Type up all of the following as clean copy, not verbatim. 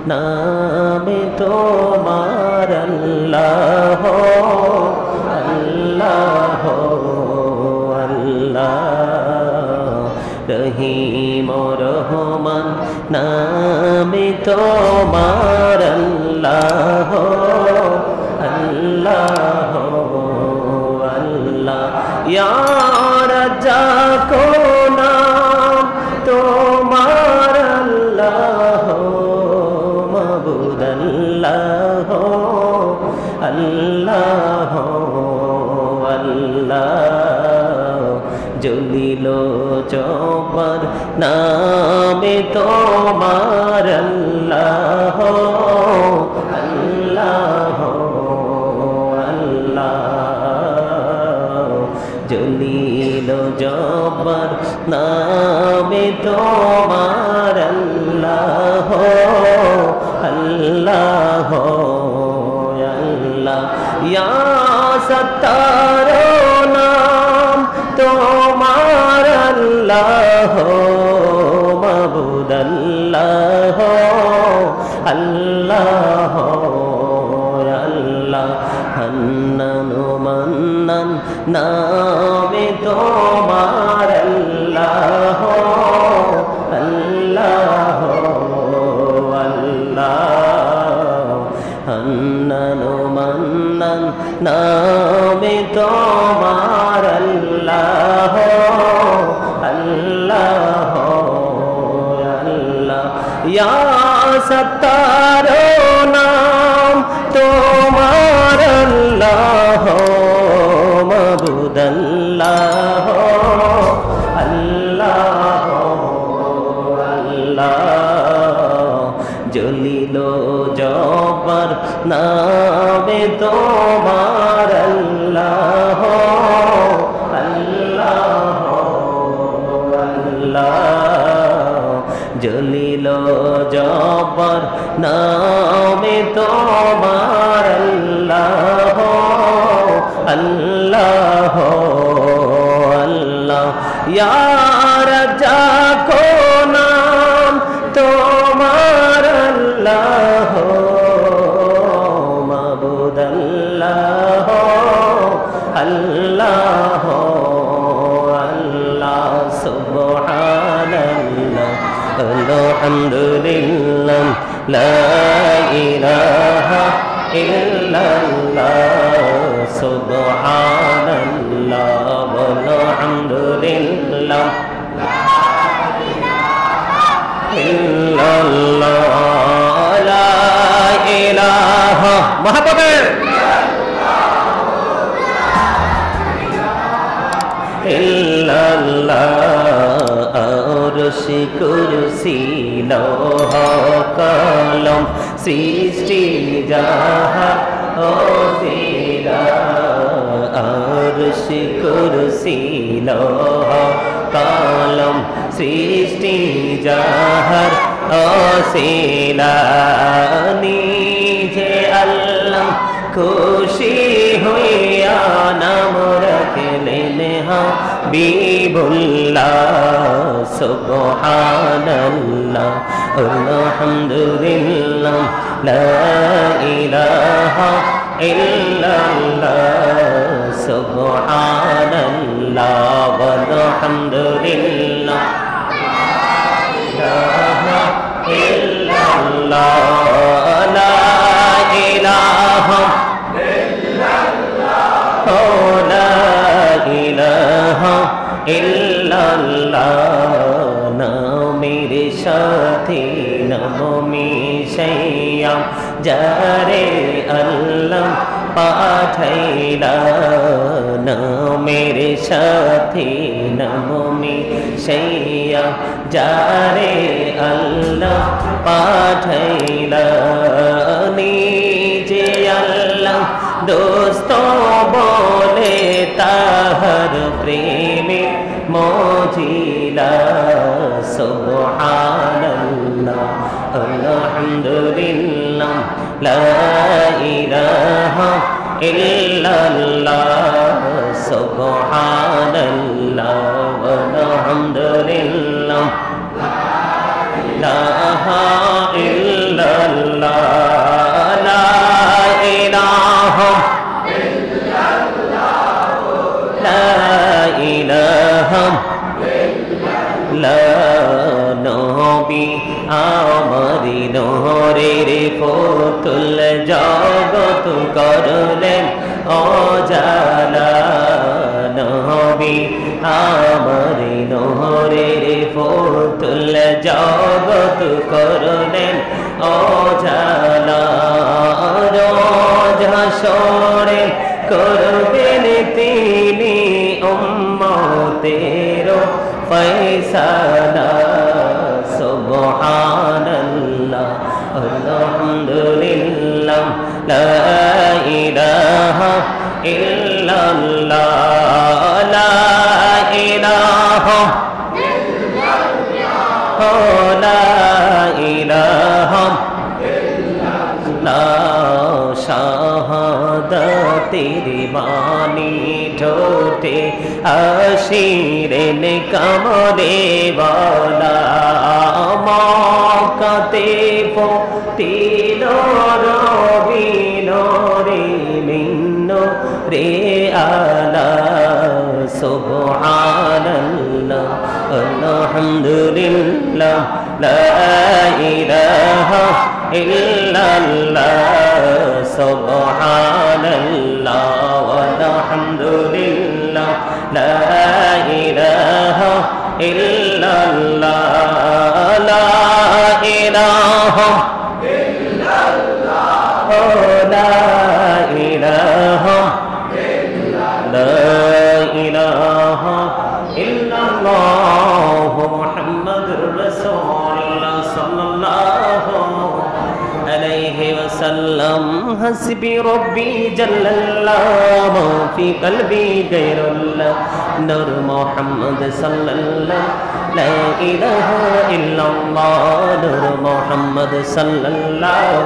নামে তোমার আল্লাহ আল্লাহ আল্লাহ রহিম রহমান নামে তোমার আল্লাহ আল্লাহ আল্লাহ ইয়া রাজ্জাক নাম তোমার আল্লাহ মাবুদ আল্লাহ আল্লাহ আল্লাহ জলিল জব্বার নামে তোমার আল্লাহ আল্লাহ আল্লাহ জলিল জব্বার নামে তোমার আল্লাহ আল্লাহ আল্লাহ ইয়া সত্তার নাম তোমার আল্লাহ মাবুদ আল্লাহ আল্লাহ আল্লাহ হান্নান মান্নান নামে তোমার আল্লাহ আল্লাহ আল্লাহ হান্নান মান্নান নামে তোমার আল্লাহ আল্লাহ আল্লাহ ইয়া সত্তার নাম তোমার আল্লাহ মাবুদ আল্লাহ আল্লাহ আল্লাহ জলিল জব্বার নামে তোমার আল্লাহ আল্লাহ আল্লাহ জলিল জব্বার নামে তোমার আল্লাহ আল্লাহ আল্লাহ ইয়া রাজ্জাক নাম তোমার আল্লাহ মাবুদ আল্লাহ আল্লাহ আল্লাহ সুবহানাল্লাহ আলহামদুলিল্লাহ লা ইলাহা ইল্লাল্লাহ সুবহানাল্লাহ আলহামদুলিল্লাহ ইল্লাল্লাহ লা ইলাহা মহাপবে ইল্লাল্লাহ আরশি কুরসি লৌহ কলম সৃষ্টি জাহান ওসিলা আরশি কুরসি লৌহ কলম সৃষ্টি জাহান ওসিলা নিজে আল্লাহ খুশি হইয়া নাম রাখলেন হাবিবুল্লাহ সুবহানাল্লাহ আলহামদুলিল্লাহ লা ইলাহা ইল্লাল্লাহ সুবহানাল্লাহ আলহামদুলিল্লাহ লা ইলাহা ইল্লাল্লাহ লা ইলাহা ইল্লাল্লাহ নামের সাথে নাম মিশাইয়া যারে আল্লাহ পাঠাইলা নামের সাথে নাম মিশাইয়া যারে আল্লাহ পাঠাইলা নিজে আল্লাহ দোস্ত বলে তাহার প্রেমে মজিলা সুবহানাল্লাহ আলহামদুলিল্লাহ লা ইলাহা ইল্লাল্লাহ সুবহানাল্লাহ আলহামদুলিল্লাহ লা ইলাহা ইল্লাল্লাহ আমারি নহরের পুতুল জগত করলেন অজালা নবী আমারি নহরের পুতুল জগত করলেন অজালা রোজ হাসরে করবেন তিনি উম্মতের ফয়সালা সুবহানাল্লাহ আলহামদুলিল্লাহ লা ইলাহা ইল্লাল্লাহ লা ইলাহা ইল্লাল্লাহ লা ইলাহা ইল্লাল্লাহ শাহাদাতের বাণী ঠোঁটে আশিরেন কামরে বালা মক্কাতে পতিল রবিন রে মিন্ন রে আলা সুবহানাল্লাহ আলহামদুলিল্লাহ লা ইলাহা ইল্লাল্লাহ সুবহানাল্লাহ আলহামদুলিল্লাহ লা ইলাহা ইল্লাল্লাহ লা ইলাহা ইল্লাল্লাহ লা ইলাহা লা ইলাহা ইল্লাল্লাহ মুহাম্মাদুর রাসূলুল্লাহ সাল্লাল্লাহু আলাইহি ওয়াসাল্লাম হাসবি রব্বি জাল্লাল্লাহ ফি কলবি গায়রুল্লাহ নূর মুহাম্মদ সাল্লাল্লাহু লা ইলাহা ইল্লাল্লাহ নূর মুহাম্মদ সাল্লাল্লাহু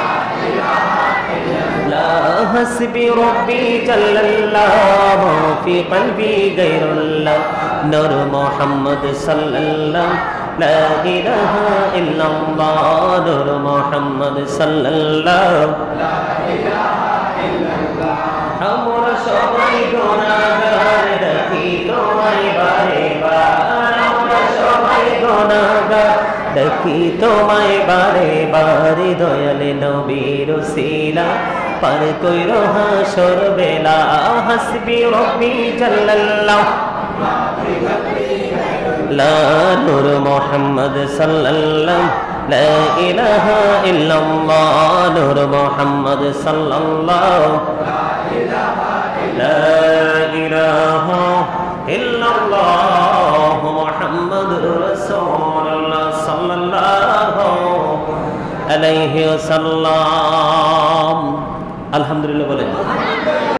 حسبي ربي جل الله في قلبي غير الله نور محمد صلى الله لا إله إلا الله نور محمد صلى الله لا إله إلا الله আমরা সবাই গুনাহগার দেখি তোমায় বারে বার আমরা সবাই গুনাহগার দেখি তোমায় বারে বারে দয়ালে নবীর উসিলা পার কইরো হাসর বেলা হাসবি রব্বি জাল্লাল্লাহ লা নূর মুহাম্মদ সাল্লাল্লাহু লা ইলাহা ইল্লাল্লাহ নূর মুহাম্মদ সাল্লাল্লাহু লা ইলাহা ইল্লাল্লাহ মুহাম্মাদুর রাসূলুল্লাহ সাল্লাল্লাহু আলাইহি ওয়াসাল্লাম আলহামদুলিল্লাহ বলেন।